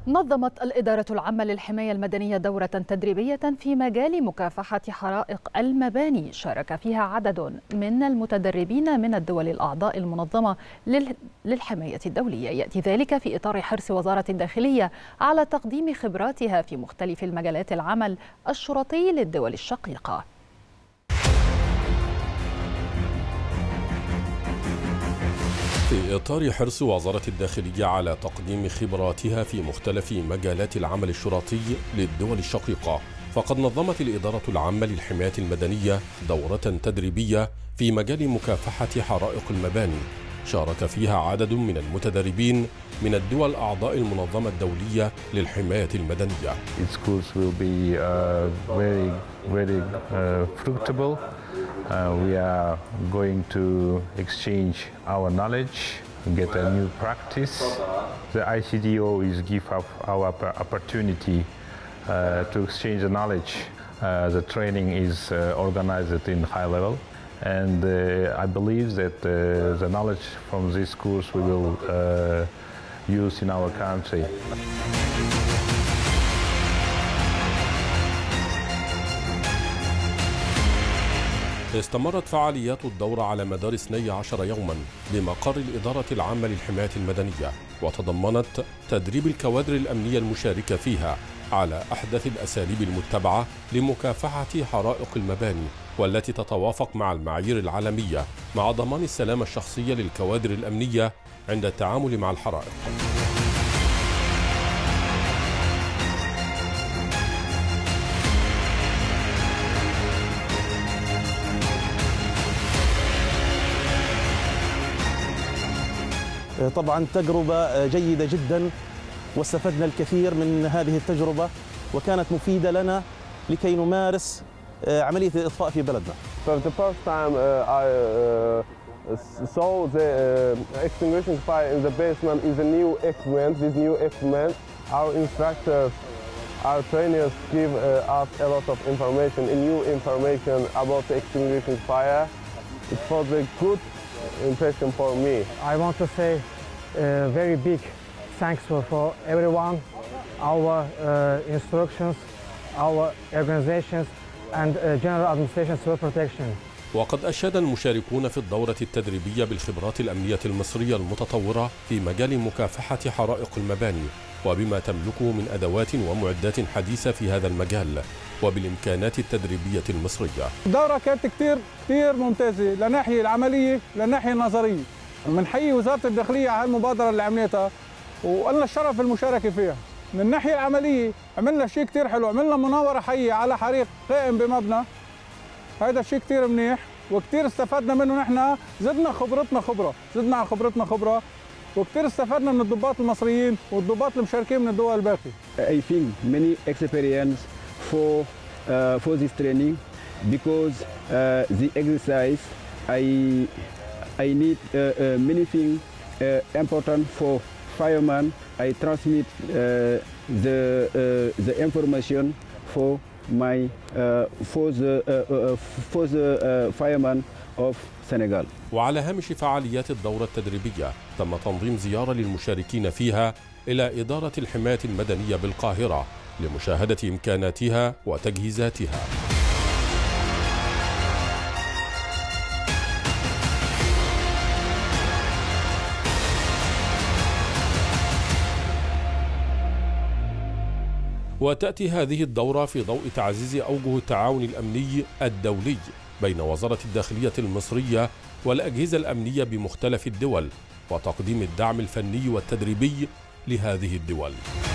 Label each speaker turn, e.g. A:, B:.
A: نظمت الإدارة العامة للحماية المدنية دورة تدريبية في مجال مكافحة حرائق المباني شارك فيها عدد من المتدربين من الدول الأعضاء المنظمة للحماية الدولية. يأتي ذلك في إطار حرص وزارة الداخلية على تقديم خبراتها في مختلف المجالات العمل الشرطي للدول الشقيقة.
B: في إطار حرص وزارة الداخلية على تقديم خبراتها في مختلف مجالات العمل الشرطي للدول الشقيقة، فقد نظمت الإدارة العامة للحماية المدنية دورة تدريبية في مجال مكافحة حرائق المباني شارك فيها عدد من المتدربين من الدول أعضاء المنظمة الدولية للحماية المدنية.
C: We are going to exchange our knowledge, get a new practice. The ICDO is give up our opportunity to exchange the knowledge. The training is organized in high level, and I believe that the knowledge from this course we will use in our country.
B: استمرت فعاليات الدورة على مدار 12 يوما بمقر الإدارة العامة للحماية المدنية، وتضمنت تدريب الكوادر الأمنية المشاركة فيها على أحدث الأساليب المتبعة لمكافحة حرائق المباني والتي تتوافق مع المعايير العالمية، مع ضمان السلامة الشخصية للكوادر الأمنية عند التعامل مع الحرائق.
D: طبعا تجربة جيدة جدا، واستفدنا الكثير من هذه التجربة وكانت مفيدة لنا لكي نمارس عملية الإطفاء في بلدنا.
E: For the first time I saw the extinguishing fire in the basement is a new equipment. This new equipment, our instructors, our trainers give us a lot of information, new information about the extinguishing fire. It was a good impression for me.
F: I want to say very big thanks for everyone, our instructions, our organizations and General Administration Civil Protection.
B: وقد أشاد المشاركون في الدورة التدريبية بالخبرات الأمنية المصرية المتطورة في مجال مكافحة حرائق المباني، وبما تملكه من أدوات ومعدات حديثة في هذا المجال، وبالإمكانات التدريبية المصرية.
G: الدورة كانت كتير ممتازة، لناحية العملية لناحية النظرية. بنحيي وزارة الداخلية على المبادرة اللي عملتها وقلنا الشرف المشاركة فيها. من الناحية العملية عملنا شيء كتير حلو، عملنا مناورة حية على حريق قائم بمبنى، هذا شيء كتير منيح وكتير استفدنا منه. نحن زدنا عن خبرتنا خبرة وكتير استفدنا من الضباط المصريين والضباط المشاركين من الدول الباقية.
H: I think many experience for this training because the exercise I need many things important for firemen. I transmit the information for my for the firemen of Senegal.
B: وعلى هامش فعاليات الدورة التدريبية تم تنظيم زيارة للمشاركين فيها إلى إدارة الحماية المدنية بالقاهرة لمشاهدة إمكاناتها وتجهيزاتها. وتأتي هذه الدورة في ضوء تعزيز أوجه التعاون الأمني الدولي بين وزارة الداخلية المصرية والأجهزة الأمنية بمختلف الدول، وتقديم الدعم الفني والتدريبي لهذه الدول.